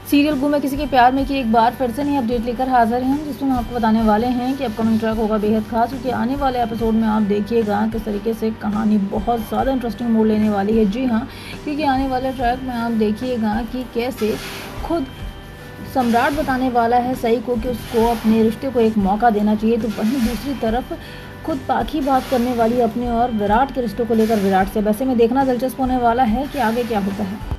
Serial गुम है किसी के प्यार में की एक बार फिर से नई अपडेट लेकर हाजिर हैं, जिसमें हम आपको बताने वाले हैं कि अपकमिंग ट्रैक होगा बेहद खास, क्योंकि आने वाले एपिसोड में आप देखिएगा किस तरीके से कहानी बहुत ज़्यादा इंटरेस्टिंग मोड़ लेने वाली है। जी हाँ, क्योंकि आने वाले ट्रैक में आप देखिएगा कि कैसे खुद सम्राट बताने वाला है सई को कि उसको अपने रिश्ते को एक मौका देना चाहिए, तो वहीं दूसरी तरफ खुद पाखी बात करने वाली अपने और विराट के रिश्तों को लेकर विराट से। वैसे में देखना दिलचस्प होने वाला है कि आगे क्या होता है।